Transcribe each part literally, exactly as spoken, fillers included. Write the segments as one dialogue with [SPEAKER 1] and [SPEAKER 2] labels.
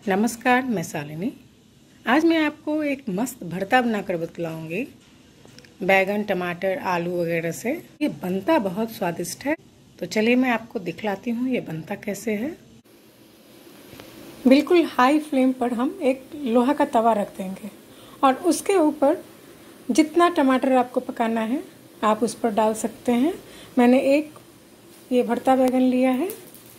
[SPEAKER 1] नमस्कार, मैं शालिनी। आज मैं आपको एक मस्त भरता बनाकर बतलाऊंगी बैगन, टमाटर, आलू वगैरह से। ये बनता बहुत स्वादिष्ट है। तो चलिए मैं आपको दिखलाती हूँ ये बनता कैसे है। बिल्कुल हाई फ्लेम पर हम एक लोहा का तवा रख देंगे और उसके ऊपर जितना टमाटर आपको पकाना है आप उस पर डाल सकते हैं। मैंने एक ये भरता बैगन लिया है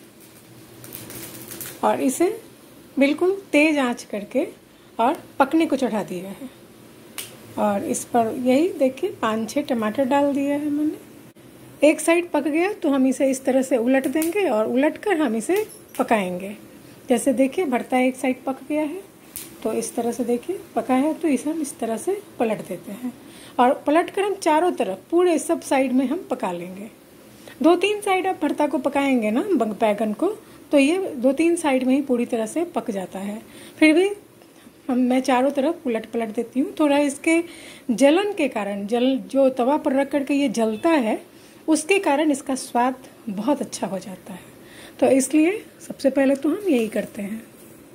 [SPEAKER 1] और इसे बिल्कुल तेज आंच करके और पकने को चढ़ा दिया है। और इस पर यही देखिए पाँच छः टमाटर डाल दिया है मैंने। एक साइड पक गया तो हम इसे इस तरह से उलट देंगे और उलट कर हम इसे पकाएंगे। जैसे देखिए भरता एक साइड पक गया है तो इस तरह से देखिए पका है, तो इसे हम इस तरह से पलट देते हैं और पलट कर हम चारों तरफ पूरे सब साइड में हम पका लेंगे। दो तीन साइड आप भरता को पकाएंगे ना बैगन को, तो ये दो तीन साइड में ही पूरी तरह से पक जाता है। फिर भी हम मैं चारों तरफ उलट पलट देती हूँ। थोड़ा इसके जलन के कारण, जल जो तवा पर रख करके ये जलता है उसके कारण इसका स्वाद बहुत अच्छा हो जाता है। तो इसलिए सबसे पहले तो हम यही करते हैं।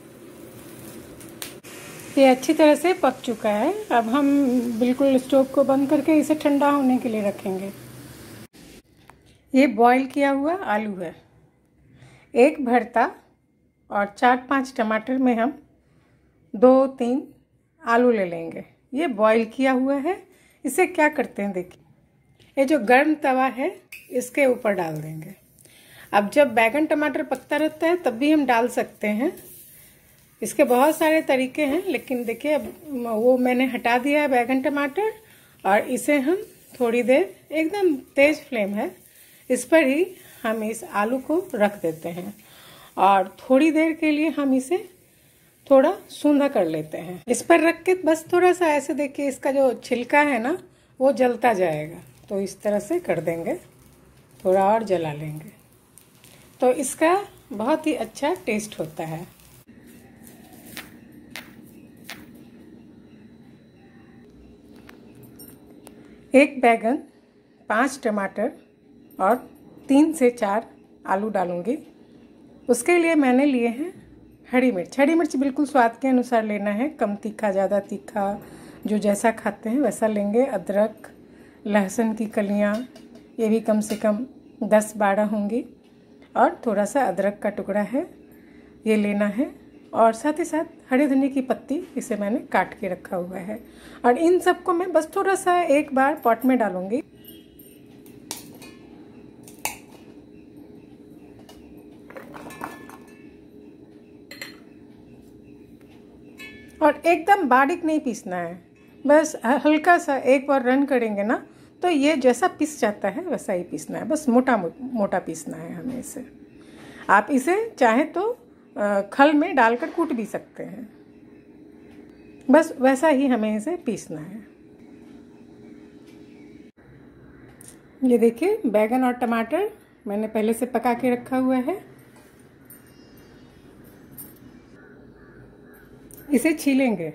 [SPEAKER 1] ये अच्छी तरह से पक चुका है। अब हम बिल्कुल स्टोव को बंद करके इसे ठंडा होने के लिए रखेंगे। ये बॉईल किया हुआ आलू है। एक भरता और चार पांच टमाटर में हम दो तीन आलू ले लेंगे। ये बॉईल किया हुआ है। इसे क्या करते हैं देखिए, ये जो गर्म तवा है इसके ऊपर डाल देंगे। अब जब बैगन टमाटर पकता रहता है तब भी हम डाल सकते हैं। इसके बहुत सारे तरीके हैं, लेकिन देखिए अब वो मैंने हटा दिया है बैगन टमाटर और इसे हम थोड़ी देर, एकदम तेज फ्लेम है इस पर ही हम इस आलू को रख देते हैं और थोड़ी देर के लिए हम इसे थोड़ा सूंधा कर लेते हैं। इस पर रख के बस थोड़ा सा ऐसे देखिए, इसका जो छिलका है ना वो जलता जाएगा, तो इस तरह से कर देंगे, थोड़ा और जला लेंगे तो इसका बहुत ही अच्छा टेस्ट होता है। एक बैगन, पांच टमाटर और तीन से चार आलू डालूंगी। उसके लिए मैंने लिए हैं हरी मिर्च। हरी मिर्च बिल्कुल स्वाद के अनुसार लेना है, कम तीखा, ज़्यादा तीखा, जो जैसा खाते हैं वैसा लेंगे। अदरक, लहसुन की कलियां, ये भी कम से कम दस बारह होंगी और थोड़ा सा अदरक का टुकड़ा है ये लेना है। और साथ ही साथ हरे धनिया की पत्ती, इसे मैंने काट के रखा हुआ है। और इन सबको मैं बस थोड़ा सा एक बार पॉट में डालूंगी। और एकदम बारीक नहीं पीसना है, बस हल्का सा एक बार रन करेंगे ना तो ये जैसा पिस जाता है वैसा ही पीसना है। बस मोटा मोटा पीसना है हमें इसे। आप इसे चाहे तो खल में डालकर कूट भी सकते हैं, बस वैसा ही हमें इसे पीसना है। ये देखिए बैगन और टमाटर मैंने पहले से पका के रखा हुआ है। इसे छीलेंगे।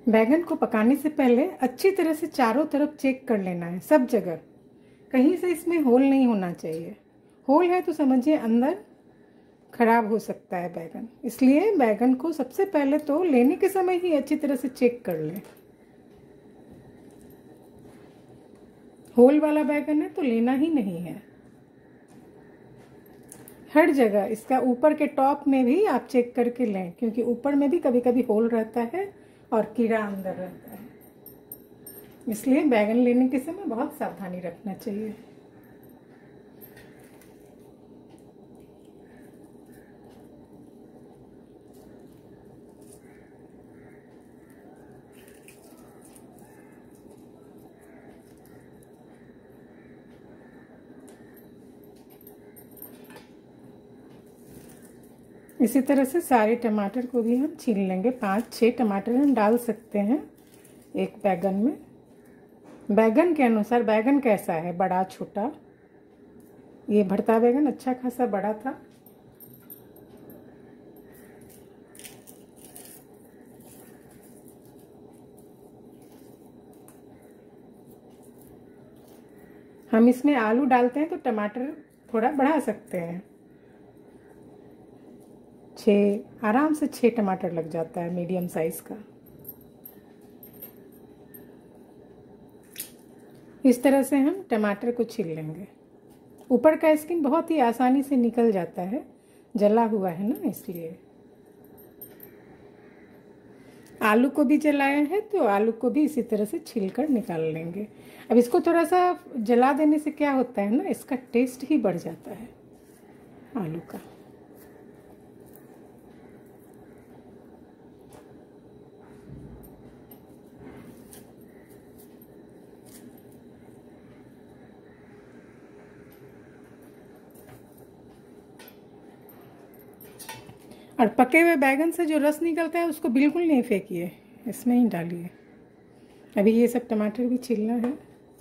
[SPEAKER 1] बैगन को पकाने से पहले अच्छी तरह से चारों तरफ चेक कर लेना है, सब जगह। कहीं से इसमें होल नहीं होना चाहिए। होल है तो समझिए अंदर खराब हो सकता है बैगन। इसलिए बैगन को सबसे पहले तो लेने के समय ही अच्छी तरह से चेक कर लें। होल वाला बैगन है तो लेना ही नहीं है। हर जगह इसका ऊपर के टॉप में भी आप चेक करके लें, क्योंकि ऊपर में भी कभी कभी होल रहता है और कीड़ा अंदर रहता है। इसलिए बैगन लेने के समय बहुत सावधानी रखना चाहिए। इसी तरह से सारे टमाटर को भी हम छील लेंगे। पाँच छः टमाटर हम डाल सकते हैं एक बैगन में। बैगन के अनुसार बैगन कैसा है, बड़ा छोटा। ये भरता बैगन अच्छा खासा बड़ा था। हम इसमें आलू डालते हैं तो टमाटर थोड़ा बढ़ा सकते हैं। छः आराम से छः टमाटर लग जाता है मीडियम साइज का। इस तरह से हम टमाटर को छील लेंगे। ऊपर का स्किन बहुत ही आसानी से निकल जाता है, जला हुआ है ना, इसलिए। आलू को भी जलाया है तो आलू को भी इसी तरह से छीलकर निकाल लेंगे। अब इसको थोड़ा सा जला देने से क्या होता है ना, इसका टेस्ट ही बढ़ जाता है आलू का। और पके हुए बैगन से जो रस निकलता है उसको बिल्कुल नहीं फेंकिए, इसमें ही डालिए। अभी ये सब टमाटर भी छीलना है।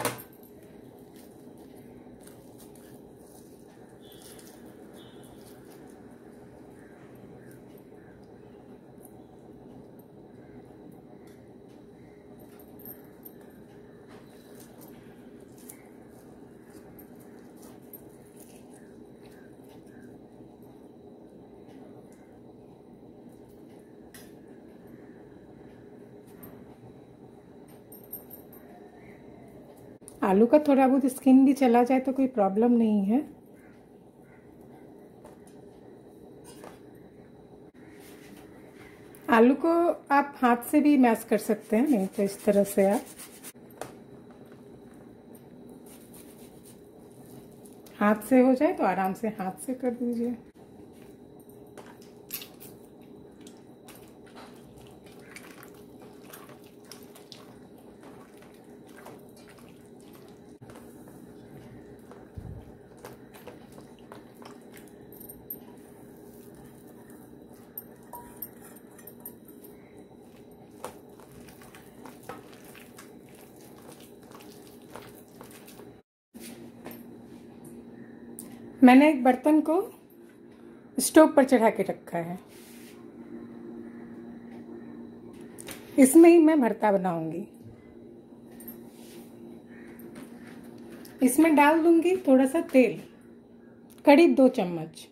[SPEAKER 1] आलू का थोड़ा बहुत स्किन भी चला जाए तो कोई प्रॉब्लम नहीं है। आलू को आप हाथ से भी मैश कर सकते हैं, नहीं तो इस तरह से आप हाथ से हो जाए तो आराम से हाथ से कर दीजिए। मैंने एक बर्तन को स्टोव पर चढ़ा के रखा है। इसमें ही मैं भरता बनाऊंगी। इसमें डाल दूंगी थोड़ा सा तेल, करीब दो चम्मच।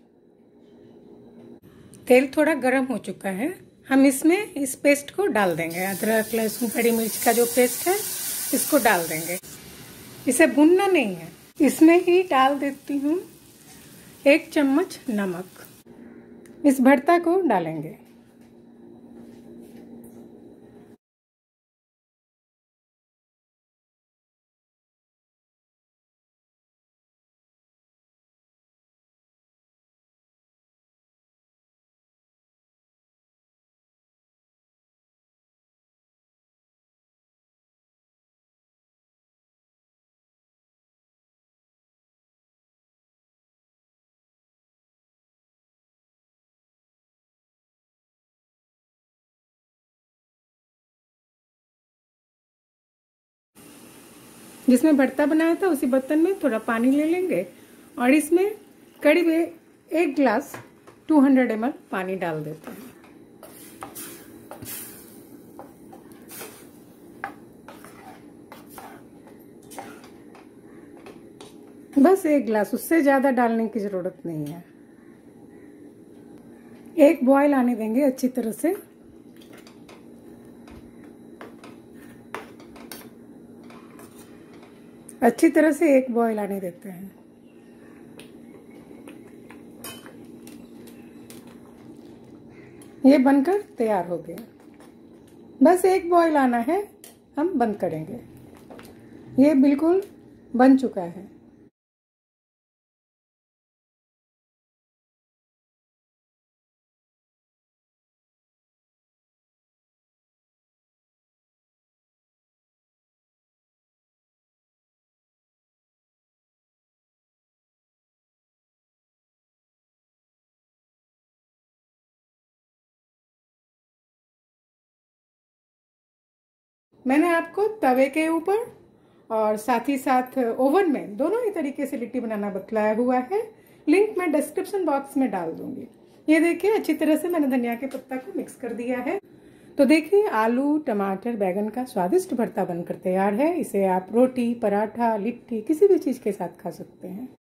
[SPEAKER 1] तेल थोड़ा गर्म हो चुका है। हम इसमें इस पेस्ट को डाल देंगे। अदरक लहसुन खड़ी मिर्च का जो पेस्ट है इसको डाल देंगे। इसे भूनना नहीं है। इसमें ही डाल देती हूँ एक चम्मच नमक। इस भरता को डालेंगे। जिसमें भरता बनाया था उसी बर्तन में थोड़ा पानी ले लेंगे और इसमें करीब एक गिलास दो सौ एम एल पानी डाल देते हैं। बस एक गिलास, उससे ज्यादा डालने की जरूरत नहीं है। एक बॉईल आने देंगे अच्छी तरह से। अच्छी तरह से एक बॉईल आने देते हैं। ये बनकर तैयार हो गया। बस एक बॉईल आना है, हम बंद करेंगे। ये बिल्कुल बन चुका है। मैंने आपको तवे के ऊपर और साथ ही साथ ओवन में दोनों ही तरीके से लिट्टी बनाना बतलाया हुआ है। लिंक मैं डिस्क्रिप्शन बॉक्स में डाल दूंगी। ये देखिए अच्छी तरह से मैंने धनिया के पत्ता को मिक्स कर दिया है। तो देखिए आलू टमाटर बैगन का स्वादिष्ट भरता बनकर तैयार है। इसे आप रोटी, पराठा, लिट्टी किसी भी चीज के साथ खा सकते हैं।